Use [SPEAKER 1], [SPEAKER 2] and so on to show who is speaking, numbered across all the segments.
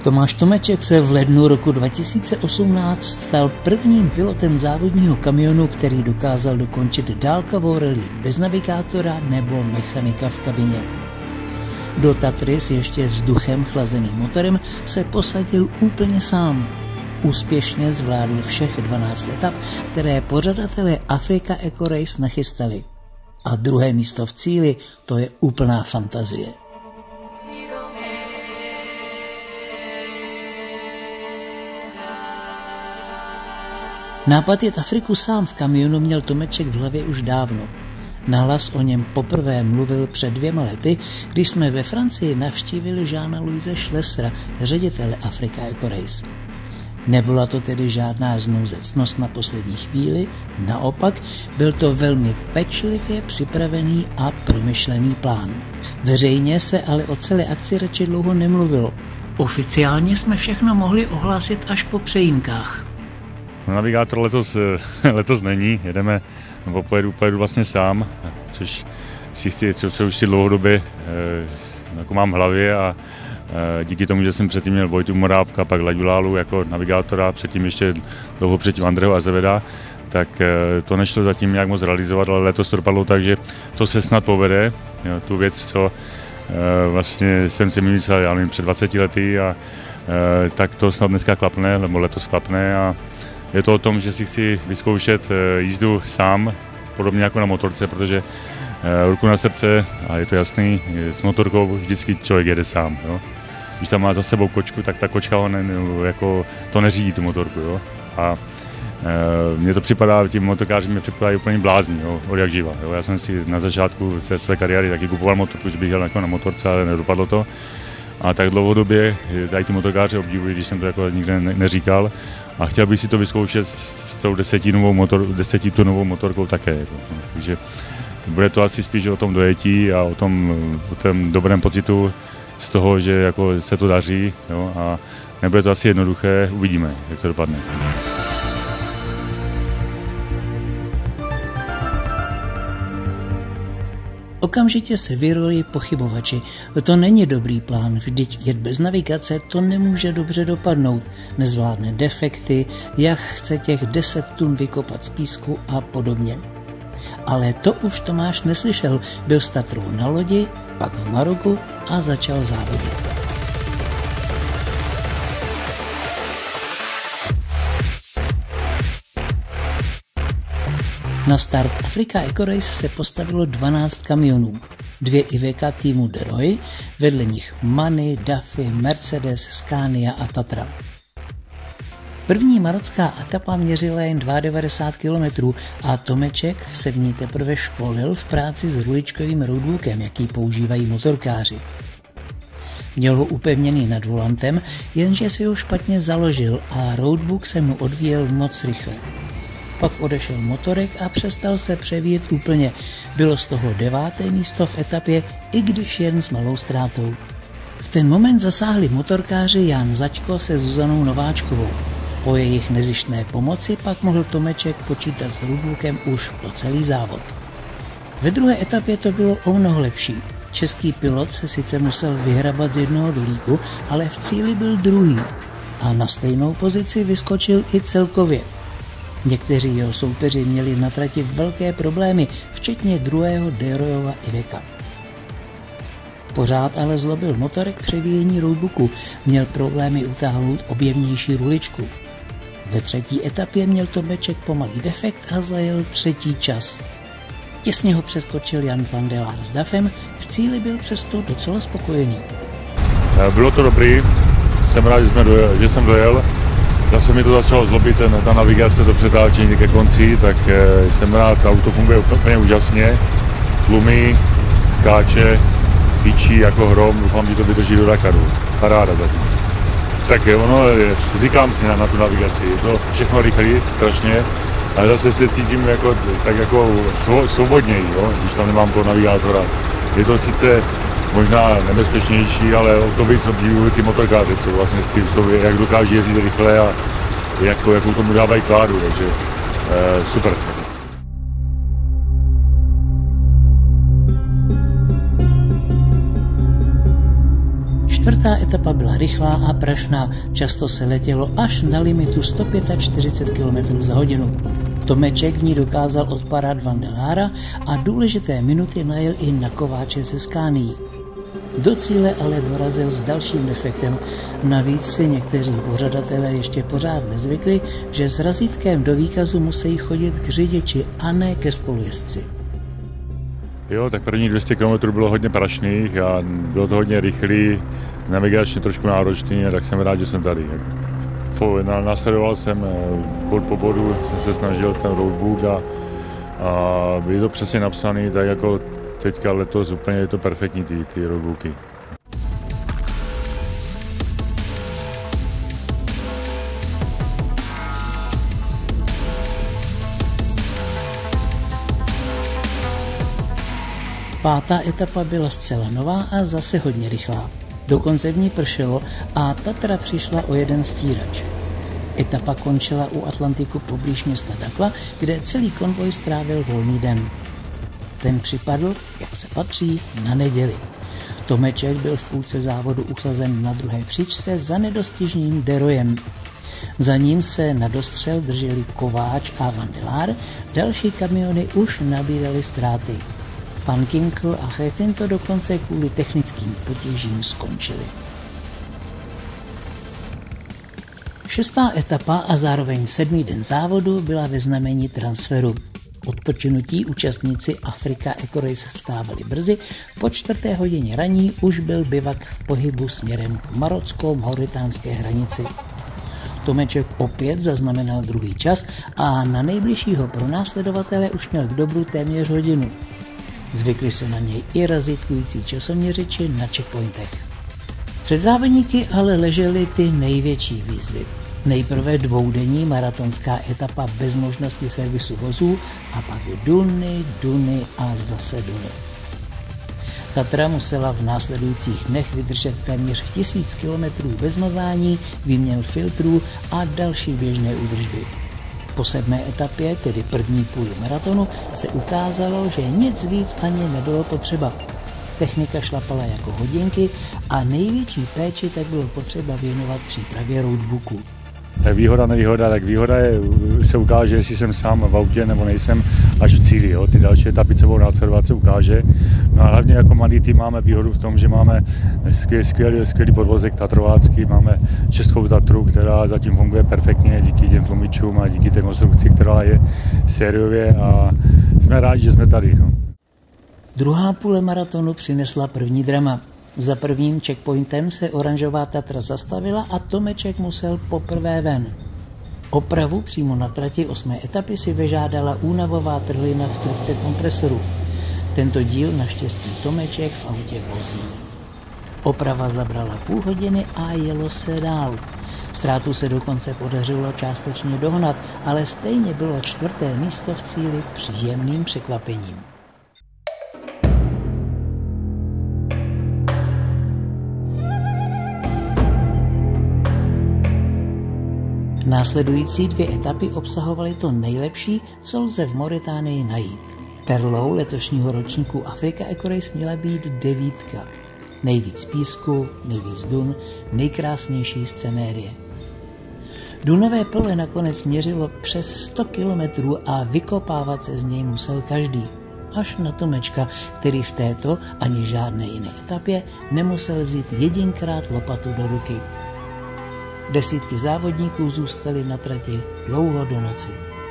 [SPEAKER 1] Tomáš Tomeček se v lednu roku 2018 stal prvním pilotem závodního kamionu, který dokázal dokončit dálkovou rally bez navigátora nebo mechanika v kabině. Do Tatry s ještě vzduchem chlazeným motorem se posadil úplně sám. Úspěšně zvládl všech 12 etap, které pořadatelé Africa Eco Race nachystali. A druhé místo v cíli, to je úplná fantazie. Nápad jet Afriku sám v kamionu měl Tomeček v hlavě už dávno. Nahlas o něm poprvé mluvil před 2 lety, když jsme ve Francii navštívili Jeana-Louise Schlessera, ředitele Africa Eco Race. Nebyla to tedy žádná znouzecnost na poslední chvíli, naopak byl to velmi pečlivě připravený a promyšlený plán. Veřejně se ale o celé akci radši dlouho nemluvilo. Oficiálně jsme všechno mohli ohlásit až po přejímkách.
[SPEAKER 2] Navigátor letos není, pojedu vlastně sám, což už si dlouhodobě jako mám v hlavě a díky tomu, že jsem předtím měl Vojtu Morávka, pak Laďu Lálu jako navigátora, předtím ještě dlouho předtím Andreho Azeveda, tak to nešlo zatím nějak moc realizovat, ale letos to dopadlo tak, že to se snad povede. Jo, tu věc, co vlastně jsem si myslel, já nevím, před 20 lety, tak to snad dneska klapne, nebo letos klapne a je to o tom, že si chci vyzkoušet jízdu sám, podobně jako na motorce, protože ruku na srdce, a je to jasný, s motorkou vždycky člověk jede sám. Jo. Když tam má za sebou kočku, tak ta kočka jako to neřídí tu motorku. Jo. A mně to připadá, ti motorkáři mě připadají úplně blázni, jo, od jak živa. Jo. Já jsem si na začátku té své kariéry taky kupoval motorku, že bych jel jako na motorce, ale nedopadlo to. A tak dlouhodobě tady ty motorkáři obdivují, když jsem to jako nikde neříkal. A chtěl bych si to vyzkoušet s tou 10tunovou motorkou také. Jako. Takže bude to asi spíš o tom dojetí a o tom dobrém pocitu z toho, že jako se to daří. Jo, a nebude to asi jednoduché, uvidíme, jak to dopadne.
[SPEAKER 1] Okamžitě se vyrolí pochybovači. To není dobrý plán, vždyť jet bez navigace to nemůže dobře dopadnout. Nezvládne defekty, jak chce těch 10 tun vykopat z písku a podobně. Ale to už Tomáš neslyšel, byl s Tatrou na lodi, pak v Maroku a začal závodit. Na start Africa Eco Race se postavilo 12 kamionů. 2 Iveca týmu De Roy, vedle nich MANi, Duffy, Mercedes, Scania a Tatra. První marocká etapa měřila jen 92 km a Tomeček se v ní teprve školil v práci s ruličkovým roadbookem, jaký používají motorkáři. Měl ho upevněný nad volantem, jenže si ho špatně založil a roadbook se mu odvíjel moc rychle. Pak odešel motorek a přestal se převíjet úplně. Bylo z toho 9. místo v etapě, i když jen s malou ztrátou. V ten moment zasáhli motorkáři Jan Zaďko se Zuzanou Nováčkovou. Po jejich nezištné pomoci pak mohl Tomeček počítat s roadbookem už po celý závod. Ve druhé etapě to bylo o mnoho lepší. Český pilot se sice musel vyhrabat z jednoho dolíku, ale v cíli byl druhý. A na stejnou pozici vyskočil i celkově. Někteří jeho soupeři měli na trati velké problémy, včetně druhého De Royova Iveca. Pořád ale zlobil motorek převíjení roadbooku, měl problémy utáhnout objemnější ruličku. Ve třetí etapě měl Tomeček pomalý defekt a zajel 3. čas. Těsně ho přeskočil Jan van der Laar s Duffem, v cíli byl přesto docela spokojený.
[SPEAKER 2] Bylo to dobrý, jsem rád, že jsem dojel. Zase mi to začalo zlobit, ta navigace do přetáčení ke konci, tak jsem rád, auto funguje úplně úžasně, tlumí, skáče, fíčí jako hrom, doufám, že to vydrží do Dakaru. Paráda zatím. Tak říkám si na tu navigaci, je to všechno rychlý, strašně, ale zase se cítím tak jako svobodněji, jo, když tam nemám toho navigátora. Je to sice možná nebezpečnější, ale o to víc obdivuju ty motorkáře, co vlastně s tím, jak dokáží jezdit rychle a jakou tomu dávají kládu, takže super.
[SPEAKER 1] Čtvrtá etapa byla rychlá a prašná, často se letělo až na limitu 145 km za hodinu. Tomeček v ní dokázal odpadat Vandelára a důležité minuty najel i na Kováče ze Scanií. Do cíle ale dorazil s dalším defektem. Navíc si někteří pořadatelé ještě pořád nezvykli, že s razítkem do výkazu musí chodit k řidiči a ne ke spolujezdci.
[SPEAKER 2] Jo, tak první 200 km bylo hodně prašných a bylo to hodně rychlý, navigačně trošku náročný, tak jsem rád, že jsem tady. Následoval jsem bod po bodu, jsem se snažil ten roadbook a bylo to přesně napsané, tak jako teďka letos úplně je to perfektní ty roadbooky.
[SPEAKER 1] Pátá etapa byla zcela nová a zase hodně rychlá. Dokonce v ní pršelo a Tatra přišla o jeden stírač. Etapa končila u Atlantiku poblíž města Dakla, kde celý konvoj strávil volný den. Ten připadl, jak se patří, na neděli. Tomeček byl v půlce závodu usazen na druhé příčce za nedostižným Deroyem. Za ním se na dostřel drželi Kováč a Vandelár, další kamiony už nabíraly ztráty. Pan Kinkl a Jacinto dokonce kvůli technickým potížím skončili. Šestá etapa a zároveň 7. den závodu byla ve znamení transferu. Odpočinutí účastníci Africa Eco Race vstávali brzy, po 4. hodině raní už byl bivak v pohybu směrem k marocko-mauritánské hranici. Tomeček opět zaznamenal druhý čas a na nejbližšího pronásledovatele už měl k dobru téměř hodinu. Zvykli se na něj i razítkující časoměřiči na checkpointech. Před závodníky ale ležely ty největší výzvy. Nejprve dvoudenní maratonská etapa bez možnosti servisu vozů a pak duny a zase duny. Tatra musela v následujících dnech vydržet téměř 1000 km bez mazání, výměn filtrů a další běžné údržby. Po 7. etapě, tedy první půli maratonu, se ukázalo, že nic víc ani nebylo potřeba. Technika šlapala jako hodinky a největší péči tak bylo potřeba věnovat přípravě roadbooku.
[SPEAKER 2] Tak výhoda, nevýhoda, tak výhoda se ukáže, jestli jsem sám v autě nebo nejsem až v cíli. Jo. Ty další etapy, co budou následovat, se ukáže. No a hlavně jako mladý tým máme výhodu v tom, že máme skvělý podvozek tatrovácký, máme českou Tatru, která zatím funguje perfektně díky těm tlumičům a díky té konstrukci, která je sériově a jsme rádi, že jsme tady. No.
[SPEAKER 1] Druhá půle maratonu přinesla první drama. Za prvním checkpointem se oranžová Tatra zastavila a Tomeček musel poprvé ven. Opravu přímo na trati 8. etapy si vyžádala únavová trhlina v trubce kompresoru. Tento díl naštěstí Tomeček v autě vozí. Oprava zabrala půl hodiny a jelo se dál. Ztrátu se dokonce podařilo částečně dohnat, ale stejně bylo 4. místo v cíli příjemným překvapením. Následující 2 etapy obsahovaly to nejlepší, co lze v Mauritánii najít. Perlou letošního ročníku Africa Eco Race měla být 9. Nejvíc písku, nejvíc dun, nejkrásnější scenérie. Dunové pole nakonec měřilo přes 100 kilometrů a vykopávat se z něj musel každý. Až na Tomečka, který v této ani žádné jiné etapě nemusel vzít jedinkrát lopatu do ruky. Desítky závodníků zůstaly na trati dlouho do noci.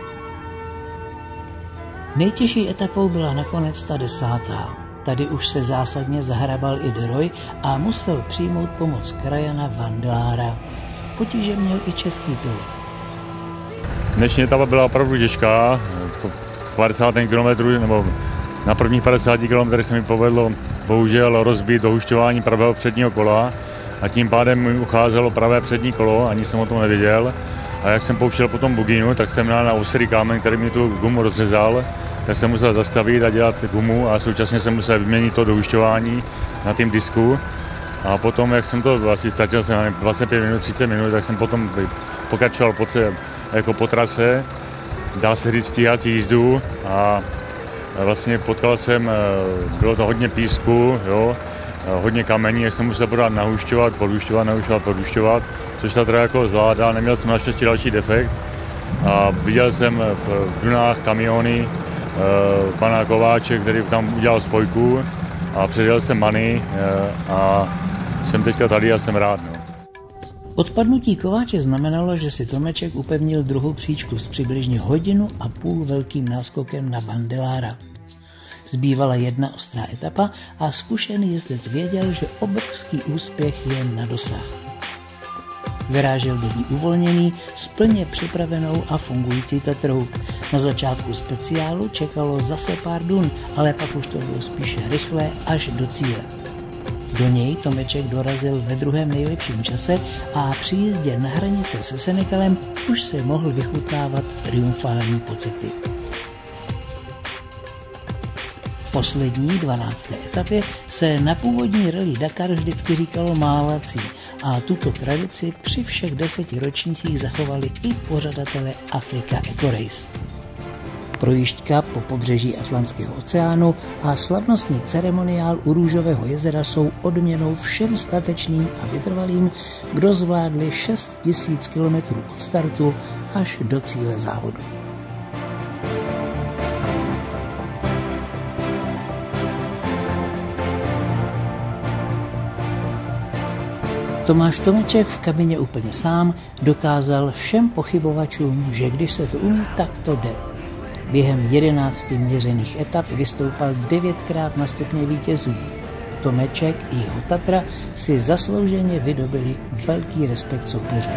[SPEAKER 1] Nejtěžší etapou byla nakonec ta 10. Tady už se zásadně zahrabal i Deroy a musel přijmout pomoc krajana Vandelára. Potíže měl i český pilot.
[SPEAKER 2] Dnešní etapa byla opravdu těžká. Po 50. kilometru nebo na prvních 50 kilometrech se mi povedlo bohužel rozbít dohušťování pravého předního kola. A tím pádem mi ucházelo pravé přední kolo, ani jsem o tom nevěděl. A jak jsem pouštěl po tom bugínu, tak jsem měl na ostrý kámen, který mi tu gumu rozřezal, tak jsem musel zastavit a dělat gumu a současně jsem musel vyměnit to dohušťování na tým disku. A potom, jak jsem to vlastně ztratil jsem 25 minut, 30 minut, tak jsem potom pokračoval po trase, dal se říct stíhací jízdu a vlastně potkal jsem, bylo to hodně písku, jo. hodně kamení, jak jsem musel pořád nahušťovat, podhušťovat, což ta teda jako zvládá, neměl jsem naštěstí další defekt. A viděl jsem v Dunách kamiony pana Kováče, který tam udělal spojku a předjel jsem Many a jsem teďka tady a jsem rád. No.
[SPEAKER 1] Odpadnutí Kováče znamenalo, že si Tomeček upevnil druhou příčku s přibližně 1,5 hodiny velkým náskokem na Bandelára. Zbývala jedna ostrá etapa a zkušený jezdec věděl, že obrovský úspěch je na dosah. Vyrážel do ní uvolněný, s plně připravenou a fungující Tatrou. Na začátku speciálu čekalo zase pár dun, ale pak už to bylo spíše rychlé až do cíle. Do něj Tomeček dorazil ve druhém nejlepším čase a při jízdě na hranice se Senegalem už se mohl vychutnávat triumfální pocity. V poslední 12. etapě se na původní rally Dakar vždycky říkalo mávací a tuto tradici při všech 10 ročnících zachovali i pořadatelé Africa Eco Race. Projížďka po pobřeží Atlantského oceánu a slavnostní ceremoniál u Růžového jezera jsou odměnou všem statečným a vytrvalým, kdo zvládli 6 000 kilometrů od startu až do cíle závodu. Tomáš Tomeček v kabině úplně sám dokázal všem pochybovačům, že když se to umí, tak to jde. Během 11 měřených etap vystoupal 9krát na stupně vítězů. Tomeček i jeho Tatra si zaslouženě vydobili velký respekt soupeřů.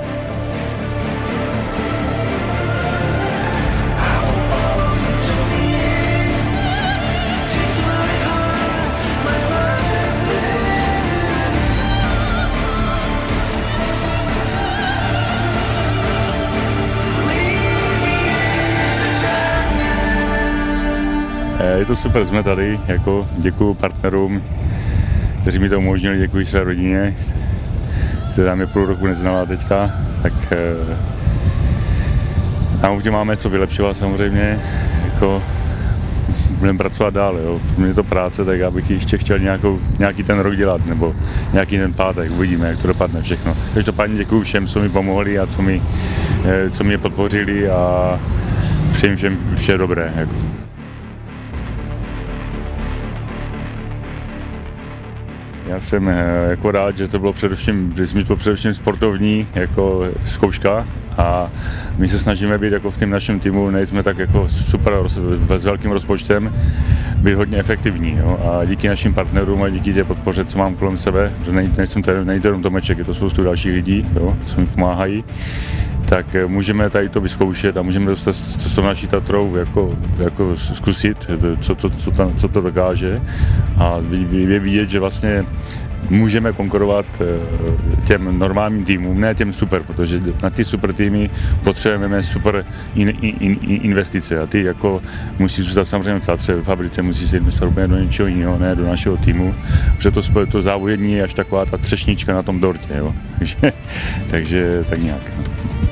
[SPEAKER 2] Je to super, jsme tady, jako děkuji partnerům, kteří mi to umožnili, děkuji své rodině, která mě půl roku neznala teďka, tak na autě máme co vylepšovat samozřejmě, jako budeme pracovat dál, jo. Pro mě je to práce, tak já bych ještě chtěl nějaký ten rok dělat, nebo nějaký ten pátek, uvidíme, jak to dopadne všechno. Každopádně děkuji všem, co mi pomohli a co mě podpořili a přeji všem vše dobré. Jako. Já jsem jako rád, že to bylo především sportovní jako zkouška a my se snažíme být jako v tom našem týmu, nejsme tak jako super s velkým rozpočtem, být hodně efektivní. Jo? A díky našim partnerům a díky té podpoře, co mám kolem sebe, že není to jenom Tomeček, je to spoustu dalších lidí, jo? Co mi pomáhají, tak můžeme tady to vyzkoušet a můžeme to s tou naší Tatrou jako zkusit, co to dokáže a je vidět, že vlastně můžeme konkurovat těm normálním týmům, ne těm super, protože na ty super týmy potřebujeme super investice a ty jako musí zůstat samozřejmě v Tatře, v fabrice musí se investovat úplně do něčeho jiného, ne do našeho týmu, protože to závodění je až taková ta třešnička na tom dortě, jo. Takže tak nějak. No.